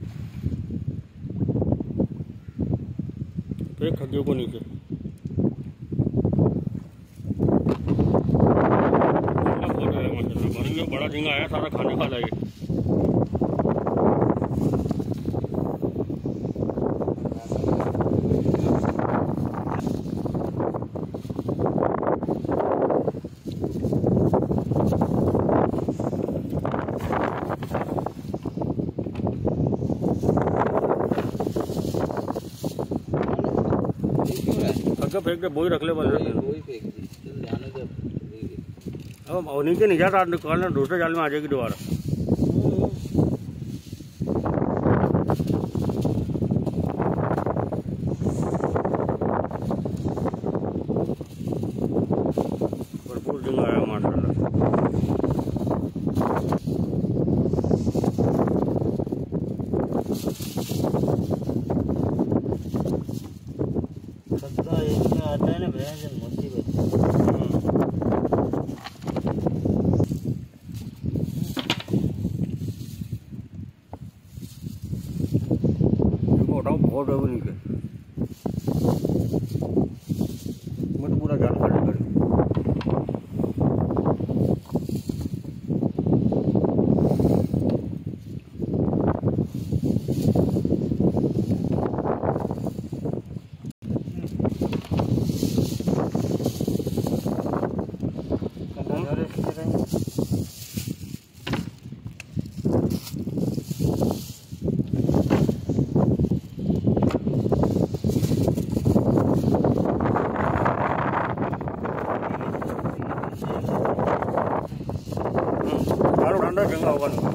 फेंक खड्डियों को नीचे। बड़ा झींगा आया, सारा खाने वाला ये। फेंक दे, बोई रख ले बस। अब नीचे नहीं जाता, निकालना दूसरे जाल में आ जाएगी दोबारा। भरपूर झींगा आया माशाल्लाह। आता है ना भैया मोती बहुत है वो नीचे मत पूरा जाल खाली कर। ठंडा झींगा होगा ना।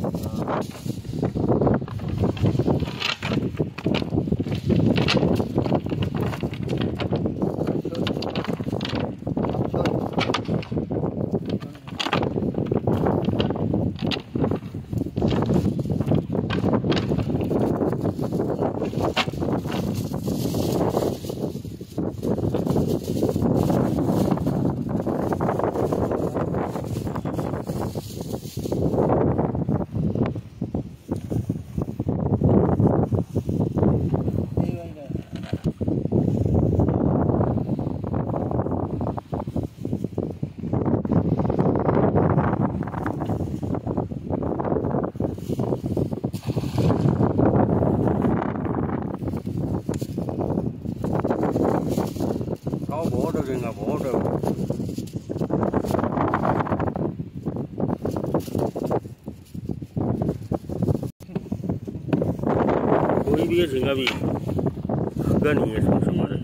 बहुत है झींगा, बहुत है। कोई भी है झींगा भी खगा नहीं है इसमें हमारे।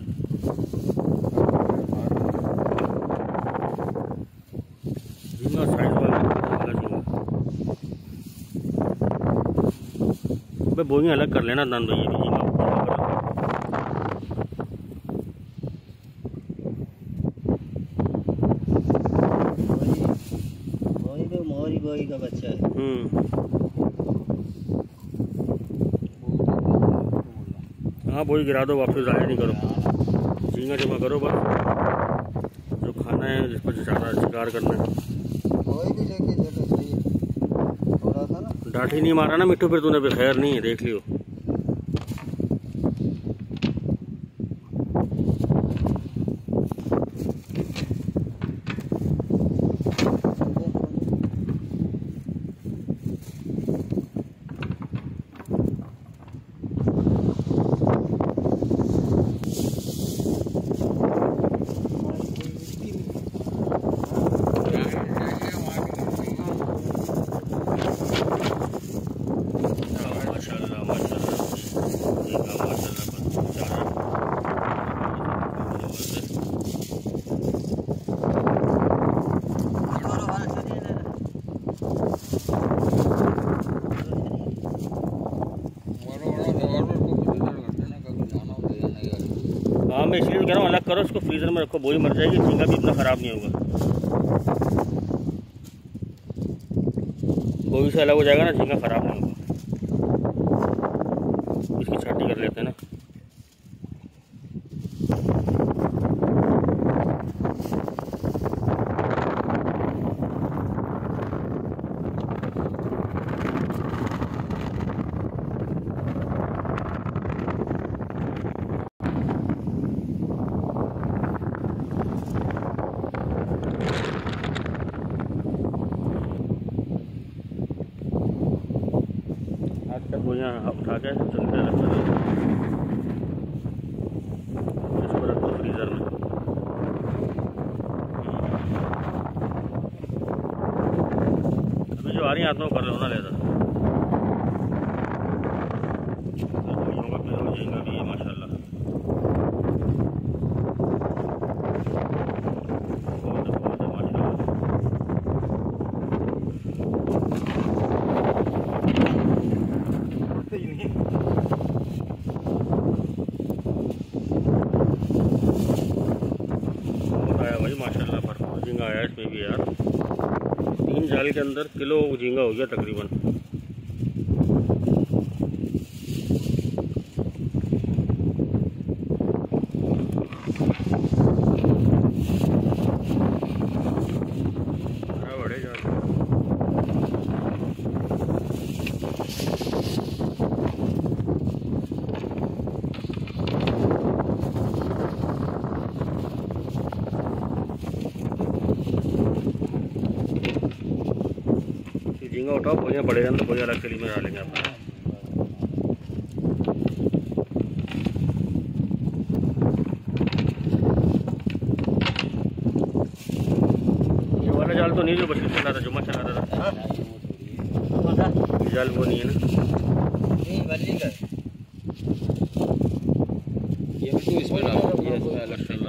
झींगा साइज वाला झींगा। भाई बोइयां अलग कर लेना दान भाई, ये भी झींगा बोई का बच्चा है। हाँ बोई गिरा दो, वापस जाया नहीं करो, झींगा जमा करो बस। जो खाना है, जिस पर ज़्यादा शिकार करना है। बोई भी लेके चलो, थोड़ा सा ना डांठी नहीं मारा ना मिट्टू, फिर तूने भी खैर नहीं है, देख लियो। हाँ मैं इसलिए कह रहा हूँ अलग करो उसको, फ्रीजर में रखो, बोई मर जाएगी, झींगा भी इतना ख़राब नहीं होगा। बोई से अलग हो जाएगा ना, झींगा ख़राब नहीं होगा। इसकी छाटी कर लेते हैं ना। बोइयाँ उठा के चलते अलग कर इसको रख दो फ्रीज़र में। अभी जो आ रही हाथ में कर लो ना लेदा बोइयों का फिर हो जाएगा भी माशाल्लाह। बहुत माशाल्लाह। आया भाई माशाल्लाह, भरपूर झींगा आया इसमें भी यार। 3 जाल के अंदर किलो झींगा हो गया तकरीबन। बड़े जाल झींगा उठाओ, बोइयाँ बड़े हैं तो बोइयाँ अलग थैली में डालेंगे अपना। ये वाला जाल तो नहीं जो बच्चे चला था, जुम्मा चला था जाल, वो नहीं है ना। ये भी तो इसमें